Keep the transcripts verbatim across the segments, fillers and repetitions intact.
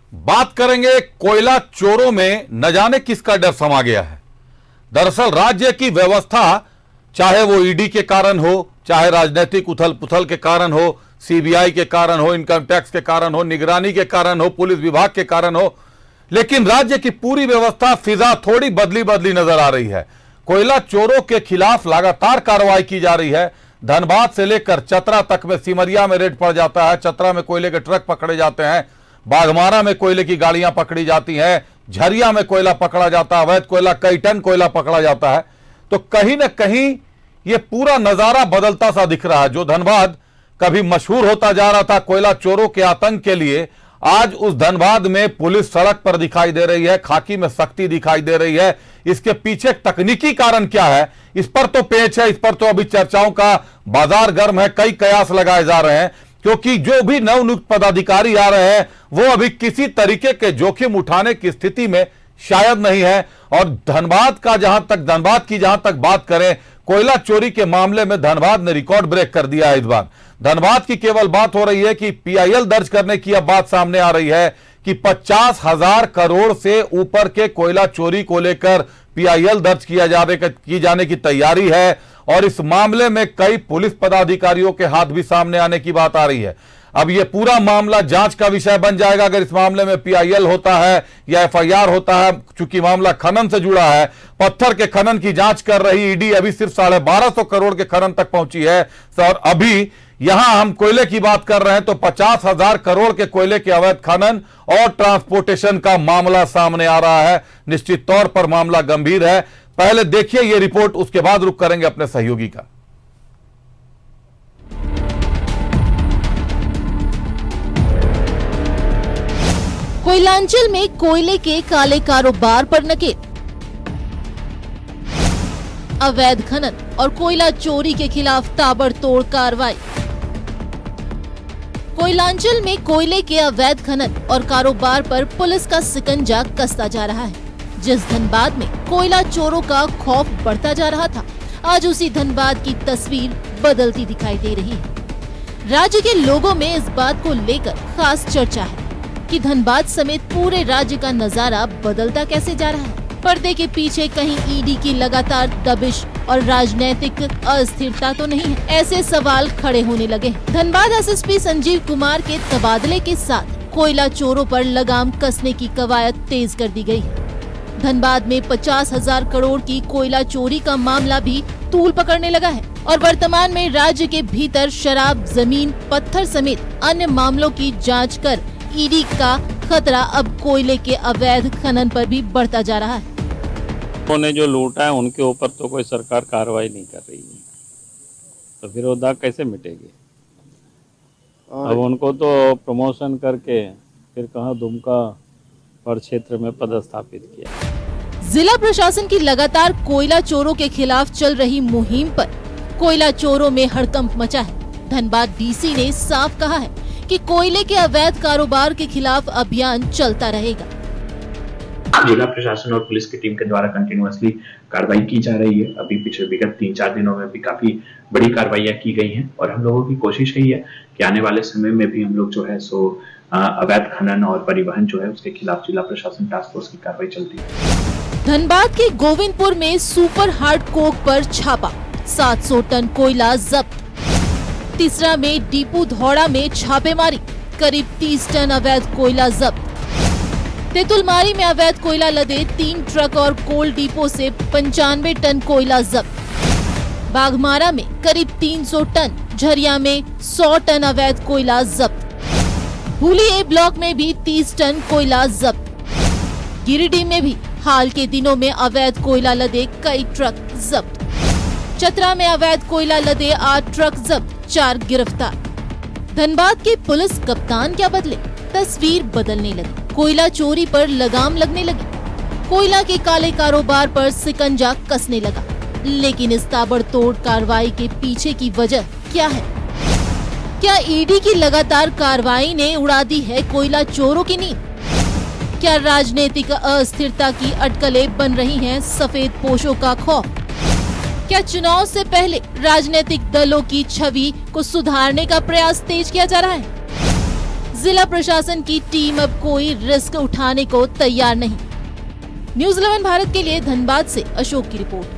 बात करेंगे कोयला चोरों में न जाने किसका डर समा गया है। दरअसल राज्य की व्यवस्था, चाहे वो ईडी के कारण हो, चाहे राजनीतिक उथल पुथल के कारण हो, सीबीआई के कारण हो, इनकम टैक्स के कारण हो, निगरानी के कारण हो, पुलिस विभाग के कारण हो, लेकिन राज्य की पूरी व्यवस्था फिजा थोड़ी बदली बदली नजर आ रही है। कोयला चोरों के खिलाफ लगातार कार्रवाई की जा रही है। धनबाद से लेकर चतरा तक में, सिमरिया में रेड पड़ जाता है, चतरा में कोयले के ट्रक पकड़े जाते हैं, बाघमारा में कोयले की गाड़ियां पकड़ी जाती हैं, झरिया में कोयला पकड़ा जाता है, अवैध कोयला, कई टन कोयला पकड़ा जाता है। तो कहीं ना कहीं ये पूरा नजारा बदलता सा दिख रहा है। जो धनबाद कभी मशहूर होता जा रहा था कोयला चोरों के आतंक के लिए, आज उस धनबाद में पुलिस सड़क पर दिखाई दे रही है, खाकी में सख्ती दिखाई दे रही है। इसके पीछे तकनीकी कारण क्या है, इस पर तो पेच है, इस पर तो अभी चर्चाओं का बाजार गर्म है। कई कयास लगाए जा रहे हैं, क्योंकि जो भी नवनियुक्त पदाधिकारी आ रहे हैं वो अभी किसी तरीके के जोखिम उठाने की स्थिति में शायद नहीं है। और धनबाद का जहां तक धनबाद की जहां तक बात करें, कोयला चोरी के मामले में धनबाद ने रिकॉर्ड ब्रेक कर दिया है। इस बार धनबाद की केवल बात हो रही है कि पीआईएल दर्ज करने की अब बात सामने आ रही है कि पचास हजार करोड़ से ऊपर के कोयला चोरी को लेकर पीआईएल दर्ज किया जाने की जाने की तैयारी है। और इस मामले में कई पुलिस पदाधिकारियों के हाथ भी सामने आने की बात आ रही है। अब यह पूरा मामला जांच का विषय बन जाएगा अगर इस मामले में पीआईएल होता है या एफआईआर होता है। चूंकि मामला खनन से जुड़ा है, पत्थर के खनन की जांच कर रही ईडी अभी सिर्फ साढ़े बारह सौ करोड़ के खनन तक पहुंची है। और अभी यहां हम कोयले की बात कर रहे हैं तो पचास हजार करोड़ के कोयले के अवैध खनन और ट्रांसपोर्टेशन का मामला सामने आ रहा है। निश्चित तौर पर मामला गंभीर है। पहले देखिए ये रिपोर्ट, उसके बाद रुख करेंगे अपने सहयोगी का। कोयलांचल में कोयले के काले कारोबार पर नकेल, अवैध खनन और कोयला चोरी के खिलाफ ताबड़तोड़ कार्रवाई। कोयलांचल में कोयले के अवैध खनन और कारोबार पर पुलिस का शिकंजा कसता जा रहा है। जिस धनबाद में कोयला चोरों का खौफ बढ़ता जा रहा था, आज उसी धनबाद की तस्वीर बदलती दिखाई दे रही है। राज्य के लोगों में इस बात को लेकर खास चर्चा है कि धनबाद समेत पूरे राज्य का नजारा बदलता कैसे जा रहा है। पर्दे के पीछे कहीं ईडी की लगातार दबिश और राजनीतिक अस्थिरता तो नहीं है, ऐसे सवाल खड़े होने लगे। धनबाद एसएसपी संजीव कुमार के तबादले के साथ कोयला चोरों पर लगाम कसने की कवायद तेज कर दी गई है। धनबाद में पचास हजार करोड़ की कोयला चोरी का मामला भी तूल पकड़ने लगा है और वर्तमान में राज्य के भीतर शराब, जमीन, पत्थर समेत अन्य मामलों की जांच कर ईडी का खतरा अब कोयले के अवैध खनन पर भी बढ़ता जा रहा है। उन्होंने जो लूटा है उनके ऊपर तो कोई सरकार कार्रवाई नहीं कर रही है, तो फिर वो दाग कैसे मिटेगी। अब उनको तो प्रमोशन करके फिर कहाँ दुमका और क्षेत्र में पदस्थापित किया। जिला प्रशासन की लगातार कोयला चोरों के खिलाफ चल रही मुहिम पर कोयला चोरों में हड़कंप मचा है। धनबाद डीसी ने साफ कहा है कि कोयले के अवैध कारोबार के खिलाफ अभियान चलता रहेगा। जिला प्रशासन और पुलिस की टीम के द्वारा कंटिन्यूअसली कार्रवाई की जा रही है। अभी पिछले विगत तीन चार दिनों में भी काफी बड़ी कार्रवाइयां की गई हैं और हम लोगों की कोशिश यही है कि आने वाले समय में भी हम लोग जो है सो अवैध खनन और परिवहन जो है उसके खिलाफ जिला प्रशासन टास्क फोर्स की कार्रवाई चलती है। धनबाद के गोविंदपुर में सुपर हार्ड कोक पर छापा, सात सौ टन कोयला जब्त। तीसरा में डीपू धौड़ा में छापेमारी, करीब तीस टन अवैध कोयला जब्त। तेतुलमारी में अवैध कोयला लदे तीन ट्रक और कोल डिपो से पंचानवे टन कोयला जब्त। बाघमारा में करीब तीन सौ टन, झरिया में सौ टन अवैध कोयला जब्त। हुली ए ब्लॉक में भी तीस टन कोयला जब्त। गिरिडीह में भी हाल के दिनों में अवैध कोयला लदे कई ट्रक जब्त। चतरा में अवैध कोयला लदे आठ ट्रक जब्त, चार गिरफ्तार। धनबाद के पुलिस कप्तान क्या बदले, तस्वीर बदलने लगी। कोयला चोरी पर लगाम लगने लगी, कोयला के काले कारोबार पर शिकंजा कसने लगा। लेकिन इस ताबड़तोड़ कार्रवाई के पीछे की वजह क्या है? क्या ईडी की लगातार कार्रवाई ने उड़ा दी है कोयला चोरों की नींद? क्या राजनीतिक अस्थिरता की अटकलें बन रही हैं सफेद पोशों का खौफ? क्या चुनाव से पहले राजनीतिक दलों की छवि को सुधारने का प्रयास तेज किया जा रहा है? जिला प्रशासन की टीम अब कोई रिस्क उठाने को तैयार नहीं। न्यूज इलेवन भारत के लिए धनबाद से अशोक की रिपोर्ट।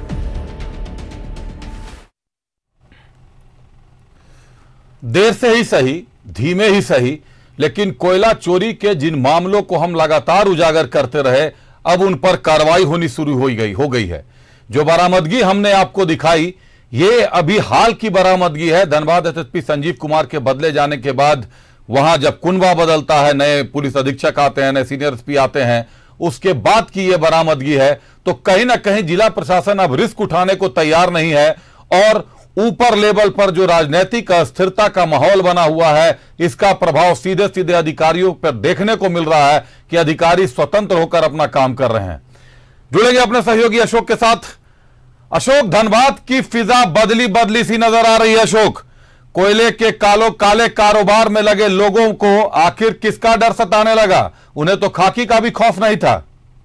देर से ही सही, धीमे ही सही, लेकिन कोयला चोरी के जिन मामलों को हम लगातार उजागर करते रहे, अब उन पर कार्रवाई होनी शुरू हो गई हो गई है। जो बरामदगी हमने आपको दिखाई, ये अभी हाल की बरामदगी है। धनबाद एसएसपी संजीव कुमार के बदले जाने के बाद वहां जब कुनबा बदलता है, नए पुलिस अधीक्षक आते हैं, नए सीनियर एसपी आते हैं, उसके बाद की ये बरामदगी है। तो कहीं ना कहीं जिला प्रशासन अब रिस्क उठाने को तैयार नहीं है और ऊपर लेवल पर जो राजनीतिक अस्थिरता का माहौल बना हुआ है, इसका प्रभाव सीधे सीधे अधिकारियों पर देखने को मिल रहा है कि अधिकारी स्वतंत्र होकर अपना काम कर रहे हैं। जुड़ेंगे अपने सहयोगी अशोक के साथ। अशोक, धनबाद की फिजा बदली बदली सी नजर आ रही है। अशोक, कोयले के कालो काले कारोबार में लगे लोगों को आखिर किसका डर सताने लगा? उन्हें तो खाकी का भी खौफ नहीं था।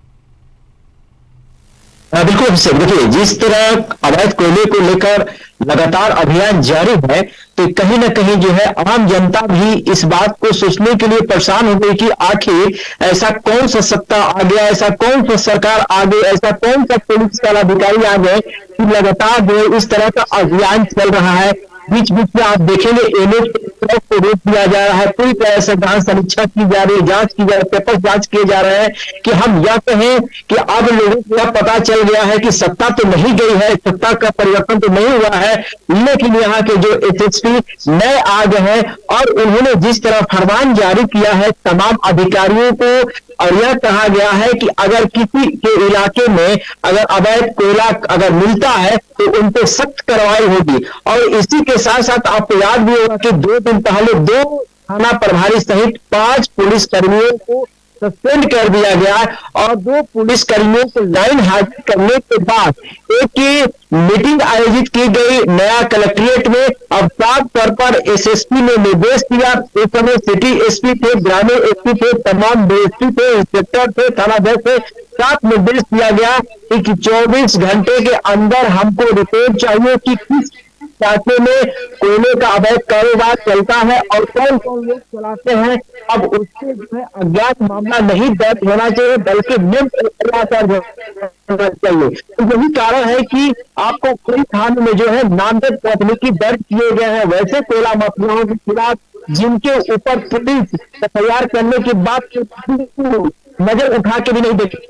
बिल्कुल सर, देखिए जिस तरह अवैध कोयले को लेकर लगातार अभियान जारी है, तो कहीं ना कहीं जो है आम जनता भी इस बात को सोचने के लिए परेशान हो गई कि आखिर ऐसा कौन सा सत्ता आ गया, ऐसा कौन सा सरकार आ गई, ऐसा कौन सा पुलिस का अधिकारी आ गए कि लगातार जो है इस तरह का अभियान चल रहा है। बीच बीच में आप देखेंगे एनएच को रोक दिया जा रहा है, पूरी तरह से गहन समीक्षा की जा रही है, जांच की जा रही है, पेपर जांच किए जा रहे हैं कि हम यह कहें कि अब लोगों को यह पता चल गया है कि सत्ता तो नहीं गई है, सत्ता का परिवर्तन तो नहीं हुआ है, लेकिन यहाँ के जो एसएसपी नए आ गए हैं और उन्होंने जिस तरह फरमान जारी किया है तमाम अधिकारियों को, और यह कहा गया है कि अगर किसी के इलाके में अगर अवैध कोयला अगर मिलता है तो उन पर सख्त कार्रवाई होगी। और इसी के साथ साथ आपको याद भी होगा कि दो दिन पहले दो थाना प्रभारी सहित पांच पुलिस कर्मियों को सस्पेंड कर दिया गया और दो पुलिस कर्मियों को लाइन हाजिर करने के बाद एक मीटिंग आयोजित की गई नया कलेक्ट्रेट में। अब साफ तौर पर एसएसपी ने निर्देश दिया, इस समय सिटी एसपी थे, ग्रामीण एसपी थे, तमाम डीएसपी थे, इंस्पेक्टर थे, थानाध्यक्ष थे, साफ निर्देश दिया गया कि चौबीस घंटे के अंदर हमको रिपोर्ट चाहिए कि किस इलाके में कोयले का अवैध कारोबार चलता है और कौन कौन लोग चलाते हैं। अब उससे जो है अज्ञात मामला नहीं दर्ज होना चाहिए, बल्कि निम्न दर्ज होना चाहिए। तो यही कारण है कि आपको कई थानों में जो है नामजद प्राथमिकी दर्ज किए गए हैं वैसे कोयला माफियाओं के खिलाफ, जिनके ऊपर पुलिस एफआईआर करने की बात नजर उठा के भी नहीं देखी।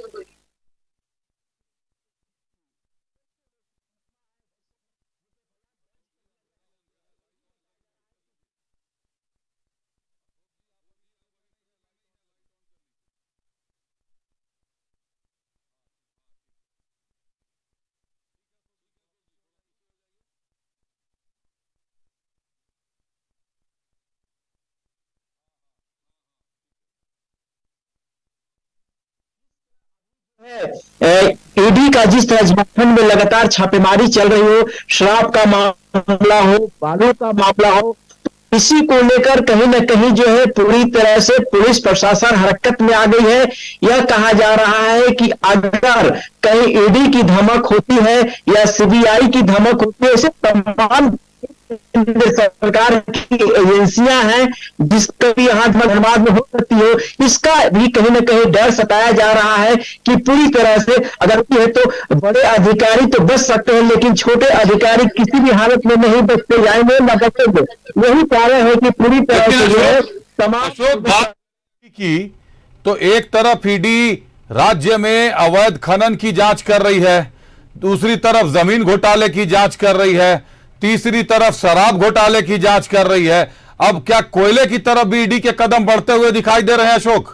ईडी का जिस तरह झारखंड में लगातार छापेमारी चल रही हो, शराब का मामला हो, बालू का मामला हो, इसी को लेकर कहीं ना कहीं जो है पूरी तरह से पुलिस प्रशासन हरकत में आ गई है। यह कहा जा रहा है कि अगर कहीं ईडी की धमक होती है या सीबीआई की धमक होती है, ऐसे तमाम सरकार की एजेंसियां हैं जिसका भी यहाँ धनबाद में हो सकती हो, इसका भी कहीं ना कहीं डर सताया जा रहा है कि पूरी तरह से अगर है तो बड़े अधिकारी तो बच सकते हैं, लेकिन छोटे अधिकारी किसी भी हालत में नहीं बचते जाएंगे, न बचेंगे। यही कारण है कि पूरी तरह से जो है तमाम बात की तो एक तरफ ईडी राज्य में अवैध खनन की जांच कर रही है, दूसरी तरफ जमीन घोटाले की जांच कर रही है, तीसरी तरफ शराब घोटाले की जांच कर रही है। अब क्या कोयले की तरफ भी ईडी के कदम बढ़ते हुए दिखाई दे रहे हैं अशोक?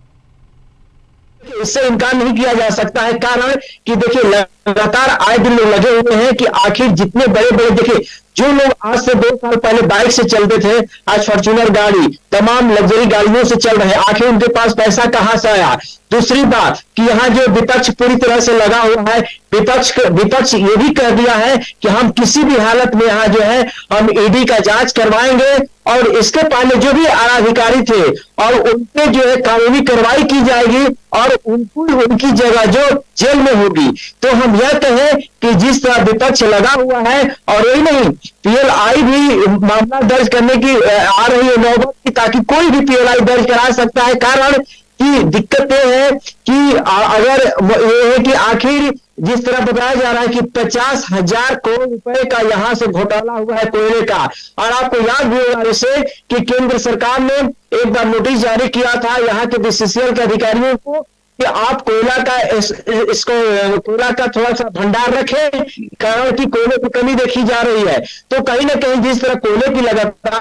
इससे इनकार नहीं किया जा सकता है, कारण कि देखिए लगातार आए दिन लोग लगे हुए हैं कि आखिर जितने बड़े बड़े, देखिए जो लोग आज से दो साल पहले बाइक से चलते थे, आज फॉर्च्यूनर गाड़ी, तमाम लग्जरी गाड़ियों से चल रहे हैं, आखिर उनके पास पैसा कहां से आया। दूसरी बात कि यहाँ जो विपक्ष पूरी तरह से लगा हुआ है, विपक्ष विपक्ष ये भी कह दिया है कि हम किसी भी हालत में यहाँ जो है हम ईडी का जांच करवाएंगे और इसके पहले जो भी अधिकारी थे और उन पे जो है कानूनी कार्रवाई की जाएगी और उनको उनकी जगह जो जेल में होगी। तो हम अब यह कहें कि जिस तरह विपक्ष लगा हुआ है, और यही नहीं, पीएलआई भी मामला दर्ज करने की आ रही है नौबत की, ताकि कोई भी पीएलआई दर्ज करा सकता है। कारण की दिक्कत यह है कि अगर ये है कि आखिर जिस तरह बताया जा रहा है कि पचास हजार करोड़ रुपए का यहां से घोटाला हुआ है कोयले का, और आपको याद भी होगा जैसे कि केंद्र सरकार ने एक बार नोटिस जारी किया था यहाँ के बीसीसीएल के अधिकारियों को कि आप कोयला का इस, इसको कोयला का थोड़ा सा भंडार रखें, कारण कि कोयले की कमी देखी जा रही है। तो कहीं ना कहीं जिस तरह कोयले की लगातार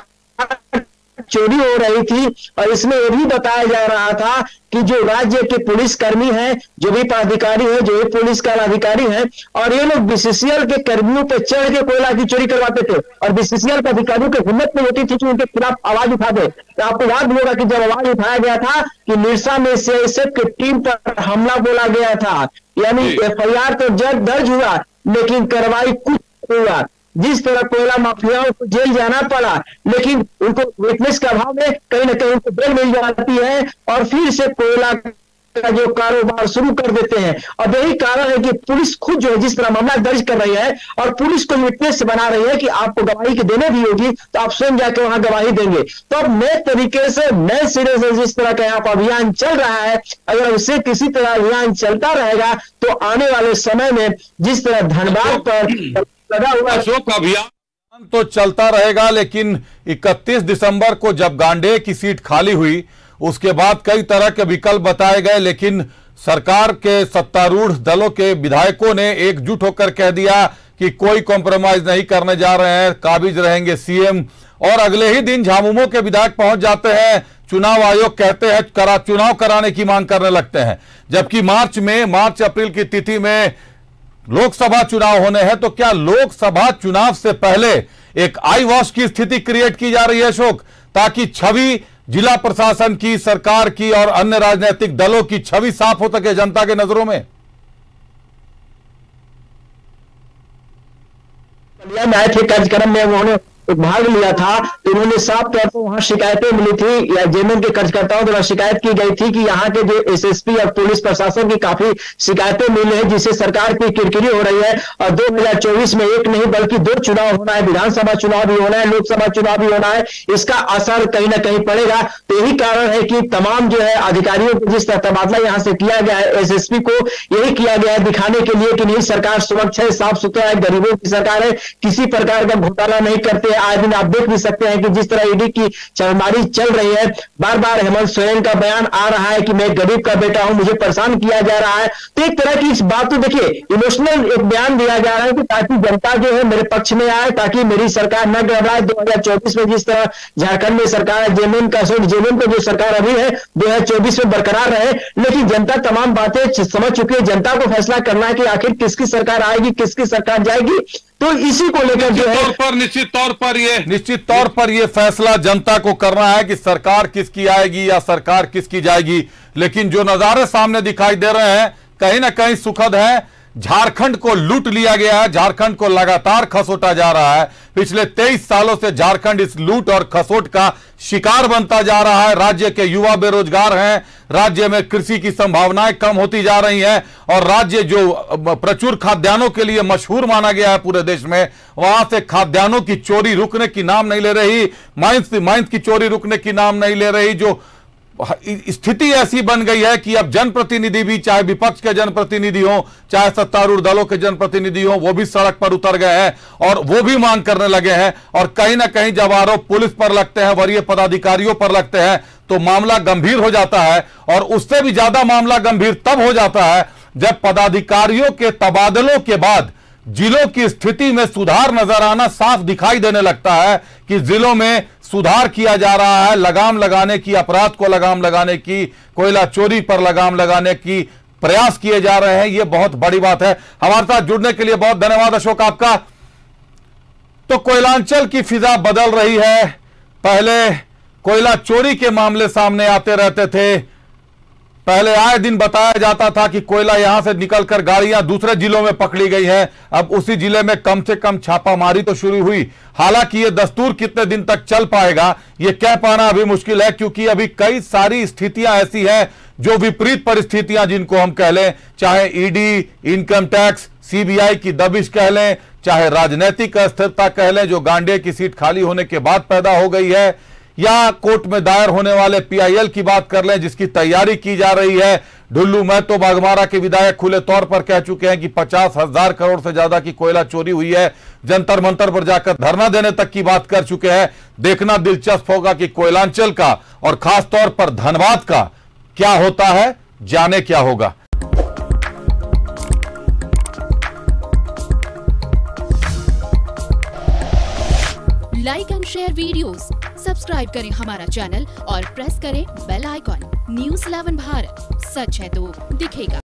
चोरी हो रही थी, और इसमें यह भी बताया जा रहा था कि जो राज्य के पुलिसकर्मी हैं, जो भी पदाधिकारी हैं, जो भी पुलिस का अधिकारी हैं, और ये लोग बीसीसीएल के कर्मियों पे चढ़ के कोयला की चोरी करवाते थे, और बीसीसीएल के अधिकारियों की हिम्मत नहीं होती थी कि उनके खिलाफ आवाज उठा दे। तो आपको याद होगा कि जब आवाज उठाया गया था कि निरसा में सीआईएसएफ की टीम पर हमला बोला गया था, यानी एफ आई आर तो दर्ज हुआ लेकिन कार्रवाई कुछ हुआ। जिस तरह कोयला माफियाओं को जेल जाना पड़ा, लेकिन उनको विटनेस के अभाव में कहीं ना कहीं उनको बेल मिल जाती है और फिर से कोयला का जो कारोबार शुरू कर देते हैं। और यही कारण है कि पुलिस खुद जो है जिस तरह मामला दर्ज कर रही है और पुलिस को विटनेस बना रही है कि आपको गवाही की देने भी होगी तो आप स्वयं जाकर वहां गवाही देंगे। तो अब नए तरीके से नए सिरे से जिस तरह का यहाँ पर अभियान चल रहा है, अगर उससे किसी तरह अभियान चलता रहेगा तो आने वाले समय में जिस तरह धनबाद पर लगा हुआ अशोक अभियान तो चलता रहेगा, लेकिन इकतीस दिसंबर को जब गांडेय की सीट खाली हुई उसके बाद कई तरह के विकल्प बताए गए, लेकिन सरकार के सत्तारूढ़ दलों के विधायकों ने एकजुट होकर कह दिया कि कोई कॉम्प्रोमाइज नहीं करने जा रहे हैं, काबिज रहेंगे सीएम। और अगले ही दिन झामुमो के विधायक पहुंच जाते हैं, चुनाव आयोग कहते हैं करा चुनाव कराने की मांग करने लगते हैं, जबकि मार्च में मार्च अप्रैल की तिथि में लोकसभा चुनाव होने हैं। तो क्या लोकसभा चुनाव से पहले एक आई वॉश की स्थिति क्रिएट की जा रही है अशोक, ताकि छवि जिला प्रशासन की, सरकार की और अन्य राजनीतिक दलों की छवि साफ हो सके जनता के नजरों में? आए थे कार्यक्रम में, उन्होंने भाग लिया था, तो उन्होंने साफ तौर पर वहां शिकायतें मिली थी या जेएमएम के कार्यकर्ताओं द्वारा शिकायत की गई थी कि यहाँ के जो एसएसपी और पुलिस प्रशासन की काफी शिकायतें मिली है, जिससे सरकार की किरकिरी हो रही है। और दो हजार चौबीस में एक नहीं बल्कि दो चुनाव होना है, विधानसभा चुनाव भी होना है, लोकसभा चुनाव भी होना है, इसका असर कहीं ना कहीं पड़ेगा। तो यही कारण है कि तमाम जो है अधिकारियों को जिस तरह तबादला यहाँ से किया गया है, एसएसपी को यही किया गया है दिखाने के लिए कि नहीं सरकार स्वच्छ है, साफ सुथरा है, गरीबों की सरकार है, किसी प्रकार का घोटाला नहीं करते। आज दिन आप देख भी सकते हैं कि जिस तरह ईडी की छापेमारी चल रही है, बार बार हेमंत सोरेन का बयान आ रहा है कि मैं गरीब का बेटा हूं, मुझे परेशान किया जा रहा है। तो एक तरह की इस बात को देखिए इमोशनल एक बयान दिया जा रहा है कि ताकि जनता जो है मेरे पक्ष में आए, ताकि मेरी सरकार न घबराए। दो हजार चौबीस में जिस तरह झारखंड में सरकार है, जेएमएम का जेएमएम का जो सरकार अभी है दो हजार चौबीस में बरकरार रहे, लेकिन जनता तमाम बातें समझ चुकी है। जनता को फैसला करना है कि आखिर किसकी सरकार आएगी, किसकी सरकार जाएगी। तो इसी को लेकर जो है पर निश्चित तौर पर ये निश्चित तौर पर ये फैसला जनता को करना है कि सरकार किसकी आएगी या सरकार किसकी जाएगी। लेकिन जो नजारे सामने दिखाई दे रहे हैं कहीं ना कहीं सुखद है। झारखंड को लूट लिया गया है, झारखंड को लगातार खसोटा जा रहा है। पिछले तेईस सालों से झारखंड इस लूट और खसोट का शिकार बनता जा रहा है। राज्य के युवा बेरोजगार हैं, राज्य में कृषि की संभावनाएं कम होती जा रही हैं, और राज्य जो प्रचुर खाद्यान्नों के लिए मशहूर माना गया है पूरे देश में, वहां से खाद्यान्नों की चोरी रुकने की नाम नहीं ले रही, माइंस माइंस की चोरी रुकने की नाम नहीं ले रही। जो स्थिति ऐसी बन गई है कि अब जनप्रतिनिधि भी, चाहे विपक्ष के जनप्रतिनिधि हो चाहे सत्तारूढ़ दलों के जनप्रतिनिधि हो, वो भी सड़क पर उतर गए हैं और वो भी मांग करने लगे हैं। और कहीं ना कहीं जब आरोप पुलिस पर लगते हैं, वरीय पदाधिकारियों पर लगते हैं, तो मामला गंभीर हो जाता है। और उससे भी ज्यादा मामला गंभीर तब हो जाता है जब पदाधिकारियों के तबादलों के बाद जिलों की स्थिति में सुधार नजर आना साफ दिखाई देने लगता है कि जिलों में सुधार किया जा रहा है। लगाम लगाने की, अपराध को लगाम लगाने की, कोयला चोरी पर लगाम लगाने की प्रयास किए जा रहे हैं। यह बहुत बड़ी बात है। हमारे साथ जुड़ने के लिए बहुत धन्यवाद अशोक आपका। तो कोयलांचल की फिजा बदल रही है। पहले कोयला चोरी के मामले सामने आते रहते थे, पहले आए दिन बताया जाता था कि कोयला यहां से निकलकर गाड़ियां दूसरे जिलों में पकड़ी गई हैं। अब उसी जिले में कम से कम छापामारी तो शुरू हुई। हालांकि ये दस्तूर कितने दिन तक चल पाएगा ये कह पाना अभी मुश्किल है, क्योंकि अभी कई सारी स्थितियां ऐसी हैं जो विपरीत परिस्थितियां जिनको हम कह लें, चाहे ईडी, इनकम टैक्स, सीबीआई की दबिश कह लें, चाहे राजनीतिक अस्थिरता कह लें जो गांडे की सीट खाली होने के बाद पैदा हो गई है, या कोर्ट में दायर होने वाले पीआईएल की बात कर लें जिसकी तैयारी की जा रही है। ढुल्लू महतो बाघमारा के विधायक खुले तौर पर कह चुके हैं कि पचास हजार करोड़ से ज्यादा की कोयला चोरी हुई है। जंतर मंतर पर जाकर धरना देने तक की बात कर चुके हैं। देखना दिलचस्प होगा कि कोयलांचल का और खास तौर पर धनबाद का क्या होता है, जाने क्या होगा। Like and share videos, subscribe करें हमारा चैनल और प्रेस करें bell icon. News eleven Bharat, सच है तो दिखेगा।